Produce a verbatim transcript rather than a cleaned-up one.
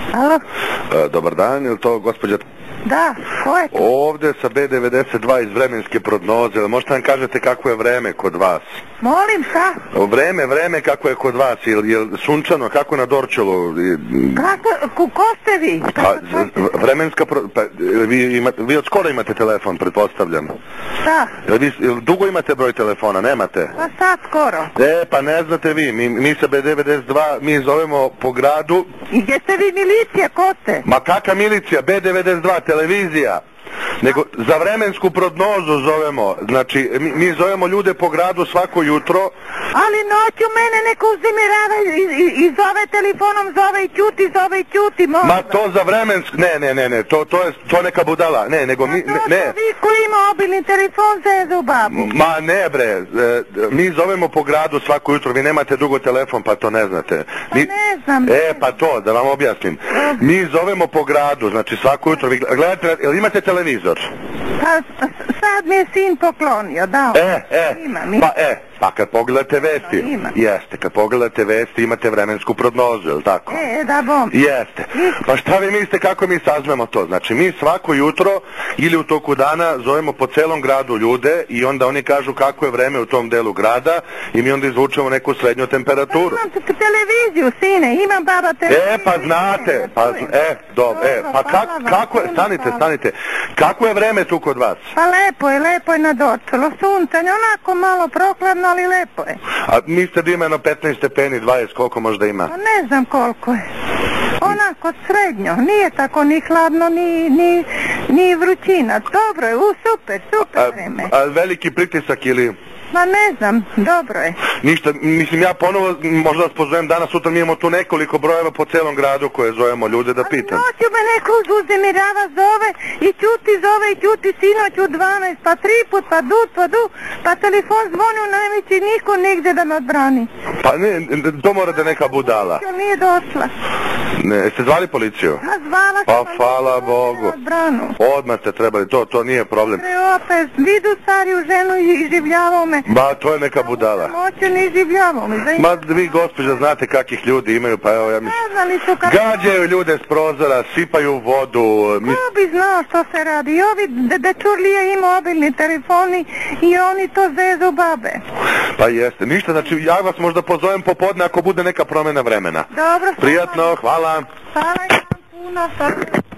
Alo? E, dobar dan, je li to gospođa... Da, ko je to? Ovdje sa B devedeset dva iz vremenske prognoze, možete nam kažete kako je vreme kod vas? Molim, šta? Vreme, vreme kako je kod vas, je li sunčano, kako na Dorčelu? Kako, ko, ko ste vi? Pa, vremenska pro... Pa, vi, ima, vi od skoro imate telefon, pretpostavljam. Šta? Vi dugo imate broj telefona, nemate? Pa sad skoro. E, pa ne znate vi, mi, mi sa B devedeset dva, mi zovemo po gradu... I gdje ste vi milicija, ko ste? Ma kakva milicija, B devedeset dva, televizija. Nego za vremensku prognozu zovemo, znači mi, mi zovemo ljude po gradu svako jutro. Ali noću mene neko uznemirava i, i, i zove telefonom, zove i ćuti, zove i ćuti, molim. Ma to za vremensku, ne, ne, ne, ne, to, to je to neka budala, ne, nego mi, ne, ne. Vi koji ima mobilni telefon zezu babu. Ma ne bre, e, mi zovemo po gradu svako jutro, vi nemate dugo telefon pa to ne znate. Mi, pa ne znam. E, pa to, da vam objasnim. Mi zovemo po gradu, znači svako jutro, vi gledate, jel imate televizor? Pa sad mi je sin poklonio, dao. E, e, Imam, imam. pa e, pa kad pogledate vesti, Imam. jeste, kad pogledate vesti imate vremensku prognozu, jel tako? E, da bom. Jeste. Pa šta vi mislite kako mi saznamo to? Znači mi svako jutro ili u toku dana zovemo po celom gradu ljude i onda oni kažu kako je vreme u tom delu grada i mi onda izvučemo neku srednju temperaturu. Pa imam televiziju, sine, imam baba televiziju. E, pa znate, pa, e, dobro, e, pa kak, kako je, stanite, stanite, kako je vreme tu kod vas? Pa lepo je, lepo je na Dorčelu, suncanje, onako malo prokladno, ali lepo je. A mislite da ima jedno petnaest stepeni, dvadeset, koliko možda ima? Pa ne znam koliko je. Onako srednjo, nije tako ni hladno, ni, ni, ni vrućina. Dobro je, u, super, super vreme. A, a veliki pritisak ili... Ma ne znam, dobro je. Ništa, mislim ja ponovo, možda vas pozovem danas, sutra mi imamo tu nekoliko brojeva po celom gradu koje zovemo ljude da pitam. Noću me neko uznemirava, zove i ćuti, zove i ćuti, sinoć u dvanaest, pa tri put, pa du, pa du, pa telefon zvoni u najveći, niko nigdje da me odbrani. Pa ne, to mora da neka budala. Nije došla. Ne, jeste zvali policiju? A zvala pa sam. Pa hvala Bogu. Odmah ste trebali, to, to nije problem. Opet, vidu stariju ženu i življavao me. Ma, to je neka budala. Moću ne življavao me. Ma, vi gospođa znate kakvih ljudi imaju, pa evo ja mislim. Gađaju ljude s prozora, sipaju vodu. Ko bi znao što se radi? I ovi dečurlije i mobilni telefoni i oni to zezu babe. Pa jeste, ništa, znači ja vas možda pozovem popodne ako bude neka promjena vremena. Dobro. Prijatno, hvala. Hvala vam puno.